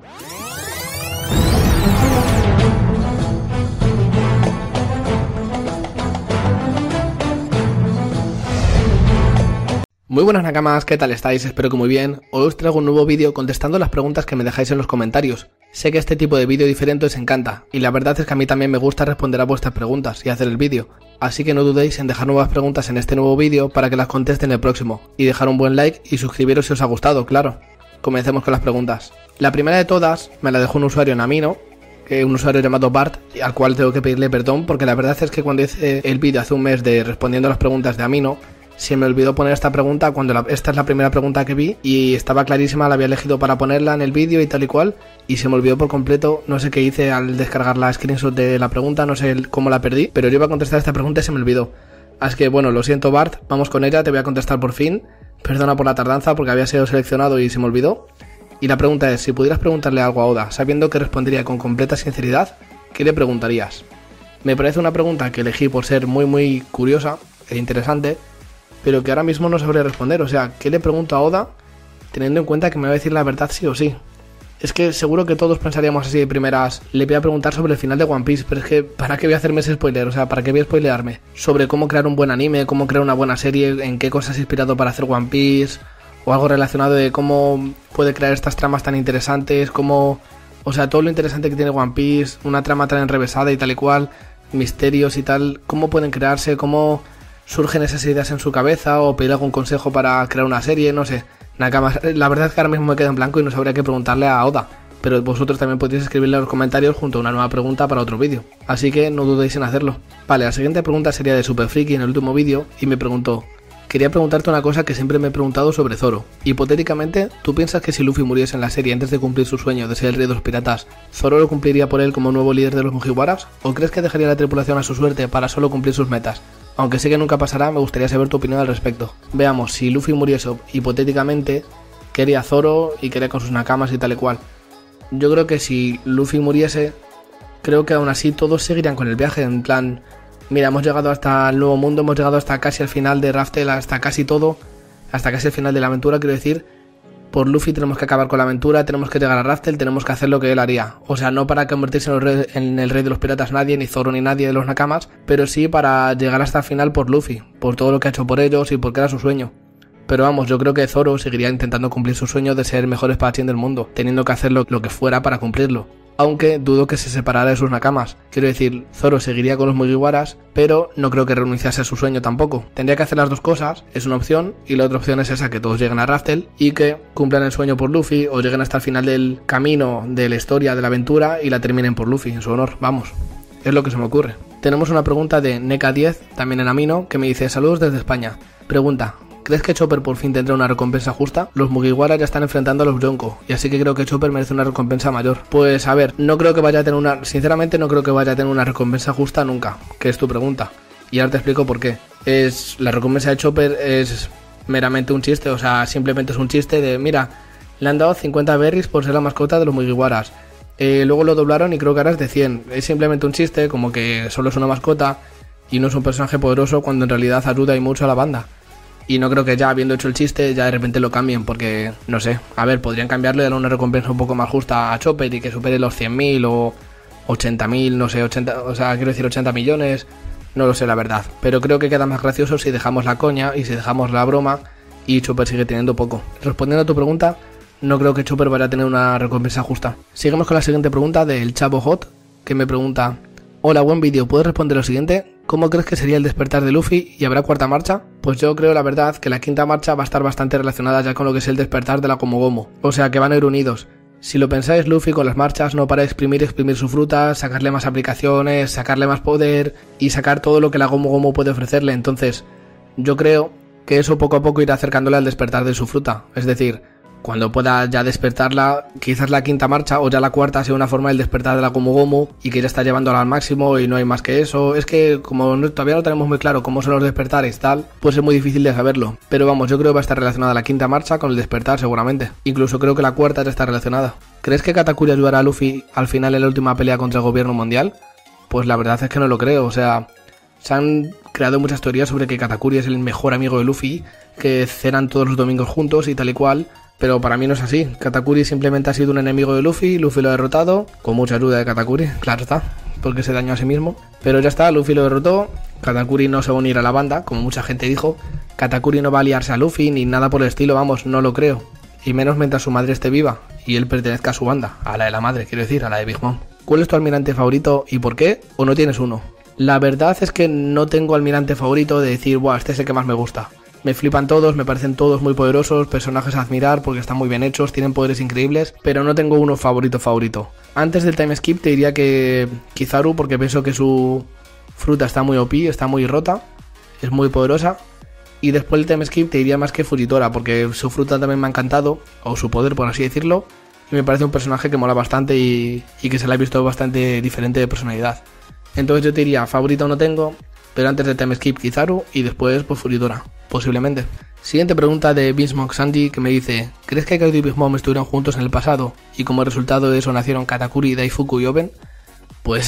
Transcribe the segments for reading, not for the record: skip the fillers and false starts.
Muy buenas nakamas, ¿qué tal estáis? Espero que muy bien. Hoy os traigo un nuevo vídeo contestando las preguntas que me dejáis en los comentarios. Sé que este tipo de vídeo diferente os encanta, y la verdad es que a mí también me gusta responder a vuestras preguntas y hacer el vídeo. Así que no dudéis en dejar nuevas preguntas en este nuevo vídeo para que las conteste en el próximo, y dejar un buen like y suscribiros si os ha gustado, claro. Comencemos con las preguntas. La primera de todas me la dejó un usuario en Amino, un usuario llamado Bart, al cual tengo que pedirle perdón porque la verdad es que cuando hice el vídeo hace un mes de respondiendo a las preguntas de Amino, se me olvidó poner esta pregunta cuando esta es la primera pregunta que vi y estaba clarísima, la había elegido para ponerla en el vídeo y tal y cual, y se me olvidó por completo. No sé qué hice al descargar la screenshot de la pregunta, no sé cómo la perdí, pero yo iba a contestar esta pregunta y se me olvidó. Así que bueno, lo siento Bart, vamos con ella, te voy a contestar por fin. Perdona por la tardanza porque había sido seleccionado y se me olvidó. Y la pregunta es, si pudieras preguntarle algo a Oda, sabiendo que respondería con completa sinceridad, ¿qué le preguntarías? Me parece una pregunta que elegí por ser muy curiosa e interesante, pero que ahora mismo no sabría responder. O sea, ¿qué le pregunto a Oda teniendo en cuenta que me va a decir la verdad sí o sí? Es que seguro que todos pensaríamos así de primeras, le voy a preguntar sobre el final de One Piece, pero es que ¿para qué voy a hacerme ese spoiler? O sea, ¿para qué voy a spoilearme? Sobre cómo crear un buen anime, cómo crear una buena serie, en qué cosas inspirado para hacer One Piece, o algo relacionado de cómo puede crear estas tramas tan interesantes, cómo... O sea, todo lo interesante que tiene One Piece, una trama tan enrevesada y tal y cual, misterios y tal, cómo pueden crearse, cómo surgen esas ideas en su cabeza, o pedir algún consejo para crear una serie, no sé. Nakamas, la verdad es que ahora mismo me quedo en blanco y no sabría qué preguntarle a Oda, pero vosotros también podéis escribirle en los comentarios junto a una nueva pregunta para otro vídeo, así que no dudéis en hacerlo. Vale, la siguiente pregunta sería de Super Friki en el último vídeo y me preguntó: quería preguntarte una cosa que siempre me he preguntado sobre Zoro. Hipotéticamente, ¿tú piensas que si Luffy muriese en la serie antes de cumplir su sueño de ser el rey de los piratas, Zoro lo cumpliría por él como nuevo líder de los Mugiwaras? ¿O crees que dejaría la tripulación a su suerte para solo cumplir sus metas? Aunque sé que nunca pasará, me gustaría saber tu opinión al respecto. Veamos, si Luffy muriese hipotéticamente, ¿qué haría Zoro y qué haría con sus nakamas y tal y cual? Yo creo que si Luffy muriese, creo que aún así todos seguirían con el viaje, en plan... Mira, hemos llegado hasta el nuevo mundo, hemos llegado hasta casi al final de Raftel, hasta casi todo, hasta casi el final de la aventura, quiero decir. Por Luffy tenemos que acabar con la aventura, tenemos que llegar a Raftel, tenemos que hacer lo que él haría. O sea, no para convertirse en el rey de los piratas nadie, ni Zoro ni nadie de los nakamas, pero sí para llegar hasta el final por Luffy, por todo lo que ha hecho por ellos y porque era su sueño. Pero vamos, yo creo que Zoro seguiría intentando cumplir su sueño de ser el mejor espadachín del mundo, teniendo que hacer lo que fuera para cumplirlo. Aunque dudo que se separara de sus nakamas. Quiero decir, Zoro seguiría con los Mugiwaras, pero no creo que renunciase a su sueño tampoco. Tendría que hacer las dos cosas, es una opción, y la otra opción es esa, que todos lleguen a Raftel y que cumplan el sueño por Luffy, o lleguen hasta el final del camino de la historia, de la aventura, y la terminen por Luffy, en su honor, vamos. Es lo que se me ocurre. Tenemos una pregunta de Neka10, también en Amino, que me dice: saludos desde España. Pregunta: ¿crees que Chopper por fin tendrá una recompensa justa? Los Mugiwara ya están enfrentando a los Yonko, y así que creo que Chopper merece una recompensa mayor. Pues a ver, no creo que vaya a tener una... Sinceramente no creo que vaya a tener una recompensa justa nunca, que es tu pregunta. Y ahora te explico por qué. La recompensa de Chopper es meramente un chiste, o sea, simplemente es un chiste de... Mira, le han dado 50 berries por ser la mascota de los Mugiwaras. Luego lo doblaron y creo que ahora es de 100. Es simplemente un chiste, como que solo es una mascota y no es un personaje poderoso cuando en realidad ayuda y mucho a la banda. Y no creo que ya habiendo hecho el chiste ya de repente lo cambien, porque, no sé, a ver, podrían cambiarle y darle una recompensa un poco más justa a Chopper y que supere los 100.000 o 80.000, no sé, 80, o sea, quiero decir 80 millones, no lo sé la verdad. Pero creo que queda más gracioso si dejamos la coña y si dejamos la broma y Chopper sigue teniendo poco. Respondiendo a tu pregunta, no creo que Chopper vaya a tener una recompensa justa. Seguimos con la siguiente pregunta del Chavo Hot, que me pregunta: hola, buen vídeo, ¿puedes responder lo siguiente? ¿Cómo crees que sería el despertar de Luffy y habrá cuarta marcha? Pues yo creo la verdad que la quinta marcha va a estar bastante relacionada ya con lo que es el despertar de la Gomu Gomu, o sea que van a ir unidos. Si lo pensáis, Luffy con las marchas no para de exprimir su fruta, sacarle más aplicaciones, sacarle más poder y sacar todo lo que la Gomu Gomu puede ofrecerle. Entonces yo creo que eso poco a poco irá acercándole al despertar de su fruta, es decir, cuando pueda ya despertarla, quizás la quinta marcha o ya la cuarta sea una forma del despertar de la Gomu Gomu y que ya está llevándola al máximo y no hay más que eso. Es que como todavía no tenemos muy claro cómo son los despertares tal, pues es muy difícil de saberlo. Pero vamos, yo creo que va a estar relacionada la quinta marcha con el despertar seguramente. Incluso creo que la cuarta ya está relacionada. ¿Crees que Katakuri ayudará a Luffy al final en la última pelea contra el gobierno mundial? Pues la verdad es que no lo creo, o sea... Se han creado muchas teorías sobre que Katakuri es el mejor amigo de Luffy, que cenan todos los domingos juntos y tal y cual, Pero para mí no es así. Katakuri simplemente ha sido un enemigo de Luffy, Luffy lo ha derrotado, con mucha ayuda de Katakuri, claro está, porque se dañó a sí mismo. Pero ya está, Luffy lo derrotó, Katakuri no se va a unir a la banda, como mucha gente dijo. Katakuri no va a aliarse a Luffy ni nada por el estilo, vamos, no lo creo. Y menos mientras su madre esté viva y él pertenezca a su banda, a la de la madre, quiero decir, a la de Big Mom. ¿Cuál es tu almirante favorito y por qué? ¿O no tienes uno? La verdad es que no tengo almirante favorito de decir, buah, este es el que más me gusta. Me flipan todos, me parecen todos muy poderosos, personajes a admirar porque están muy bien hechos, tienen poderes increíbles, pero no tengo uno favorito. Antes del time skip te diría que Kizaru, porque pienso que su fruta está muy OP, está muy rota, es muy poderosa. Y después del time skip te diría más que Fujitora, porque su fruta también me ha encantado, o su poder por así decirlo, y me parece un personaje que mola bastante y que se le ha visto bastante diferente de personalidad. Entonces yo te diría, favorito no tengo, pero antes del time skip Kizaru y después pues Fujitora, posiblemente. Siguiente pregunta de Bismarck Sandy que me dice, ¿crees que Kaido y Big Mom estuvieron juntos en el pasado y como resultado de eso nacieron Katakuri, Daifuku y Oben? Pues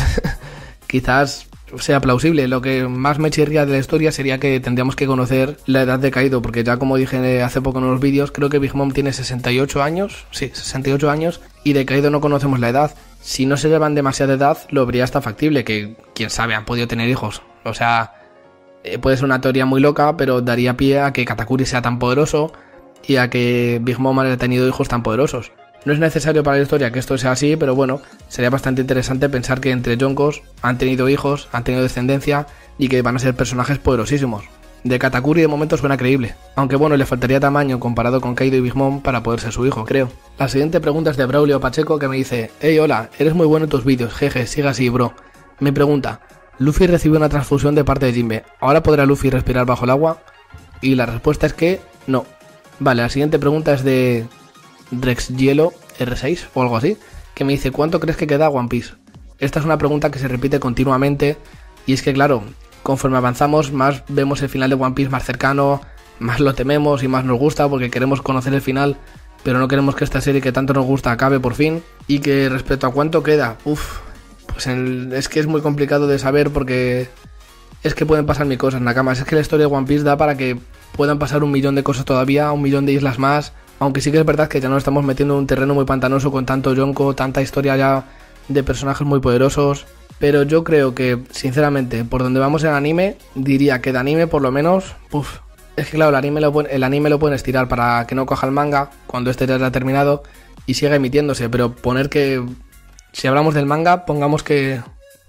quizás sea plausible. Lo que más me chirría de la historia sería que tendríamos que conocer la edad de Kaido, porque ya como dije hace poco en unos vídeos, creo que Big Mom tiene 68 años, sí, 68 años, y de Kaido no conocemos la edad. Si no se llevan demasiada edad, lo vería hasta factible, que quién sabe, han podido tener hijos. O sea, puede ser una teoría muy loca, pero daría pie a que Katakuri sea tan poderoso y a que Big Mom haya tenido hijos tan poderosos. No es necesario para la historia que esto sea así, pero bueno, sería bastante interesante pensar que entre Yonkos han tenido hijos, han tenido descendencia y que van a ser personajes poderosísimos. De Katakuri de momento suena creíble, aunque bueno, le faltaría tamaño comparado con Kaido y Big Mom para poder ser su hijo, creo. La siguiente pregunta es de Braulio Pacheco que me dice, hey hola, eres muy bueno en tus vídeos, jeje, siga así bro. Me pregunta, Luffy recibió una transfusión de parte de Jinbe, ¿ahora podrá Luffy respirar bajo el agua? Y la respuesta es que no. Vale, la siguiente pregunta es de Drexhielo R6 o algo así, que me dice, ¿cuánto crees que queda One Piece? Esta es una pregunta que se repite continuamente y es que claro, conforme avanzamos más vemos el final de One Piece más cercano, más lo tememos y más nos gusta porque queremos conocer el final, pero no queremos que esta serie que tanto nos gusta acabe por fin. Y que respecto a cuánto queda, pues es que es muy complicado de saber porque es que pueden pasar mil cosas, Nakamas. Es que la historia de One Piece da para que puedan pasar 1.000.000 de cosas todavía, 1.000.000 de islas más, aunque sí que es verdad que ya nos estamos metiendo en un terreno muy pantanoso con tanto Yonko, tanta historia ya de personajes muy poderosos. Pero yo creo que, sinceramente, por donde vamos en anime, diría que de anime por lo menos, es que claro, el anime lo pueden estirar para que no coja el manga cuando este ya haya terminado y siga emitiéndose, pero poner que, si hablamos del manga, pongamos que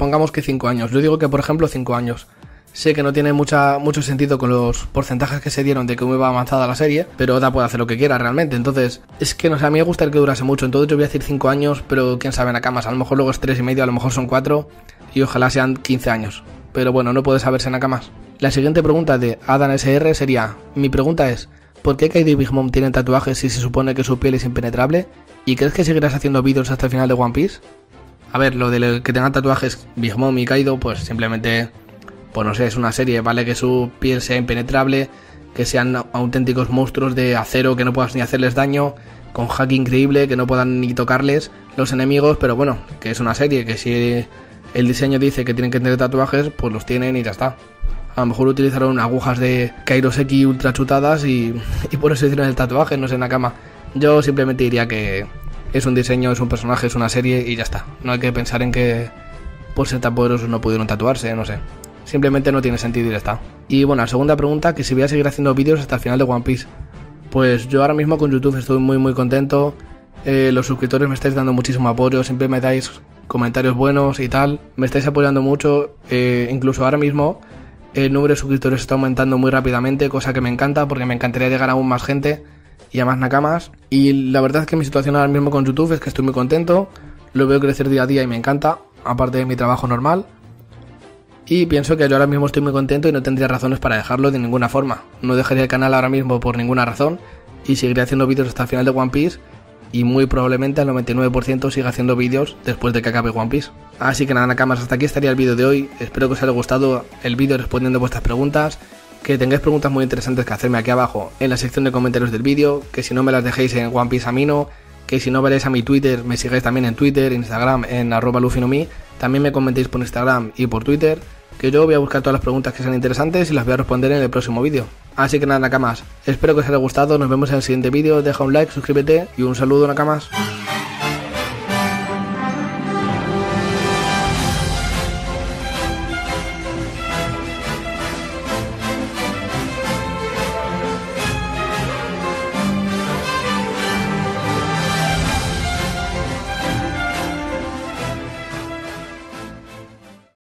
5 años. Yo digo que, por ejemplo, 5 años. Sé que no tiene mucho sentido con los porcentajes que se dieron de cómo iba avanzada la serie, pero Oda puede hacer lo que quiera realmente. Entonces, es que no sé, a mí me gusta el que durase mucho. Entonces yo voy a decir 5 años, pero quién sabe, Nakamas. A lo mejor luego es 3,5, a lo mejor son 4 y ojalá sean 15 años. Pero bueno, no puede saberse, Nakamas. La siguiente pregunta de Adam SR sería, mi pregunta es, ¿por qué Kaido y Big Mom tienen tatuajes si se supone que su piel es impenetrable? ¿Y crees que seguirás haciendo vídeos hasta el final de One Piece? A ver, lo de que tengan tatuajes Big Mom y Kaido, pues simplemente, pues no sé, es una serie, vale que su piel sea impenetrable, que sean auténticos monstruos de acero que no puedas ni hacerles daño, con hack increíble, que no puedan ni tocarles los enemigos, pero bueno, que es una serie, que si el diseño dice que tienen que tener tatuajes, pues los tienen y ya está. A lo mejor utilizaron agujas de Kairoseki ultra chutadas y por eso hicieron el tatuaje, no sé, Nakama. Yo simplemente diría que es un diseño, es un personaje, es una serie y ya está. No hay que pensar en que por ser tan poderosos no pudieron tatuarse, no sé. Simplemente no tiene sentido y ya está. Y bueno, la segunda pregunta, que si voy a seguir haciendo vídeos hasta el final de One Piece. Pues yo ahora mismo con YouTube estoy muy contento. Los suscriptores me estáis dando muchísimo apoyo, siempre me dais comentarios buenos y tal. Me estáis apoyando mucho, incluso ahora mismo el número de suscriptores está aumentando muy rápidamente, cosa que me encanta porque me encantaría llegar a aún más gente y a más Nakamas. Y la verdad es que mi situación ahora mismo con YouTube es que estoy muy contento, lo veo crecer día a día y me encanta, aparte de mi trabajo normal. Y pienso que yo ahora mismo estoy muy contento y no tendría razones para dejarlo de ninguna forma. No dejaría el canal ahora mismo por ninguna razón y seguiré haciendo vídeos hasta el final de One Piece. Y muy probablemente al 99% siga haciendo vídeos después de que acabe One Piece. Así que nada, Nakamas, hasta aquí estaría el vídeo de hoy. Espero que os haya gustado el vídeo respondiendo vuestras preguntas. Que tengáis preguntas muy interesantes que hacerme aquí abajo en la sección de comentarios del vídeo. Que si no me las dejéis en One Piece Amino. Que si no veréis a mi Twitter, me sigáis también en Twitter, Instagram, en @LuffyNoMi. También me comentéis por Instagram y por Twitter. que yo voy a buscar todas las preguntas que sean interesantes y las voy a responder en el próximo vídeo. Así que nada, Nakamas, espero que os haya gustado, nos vemos en el siguiente vídeo, deja un like, suscríbete y un saludo, Nakamas.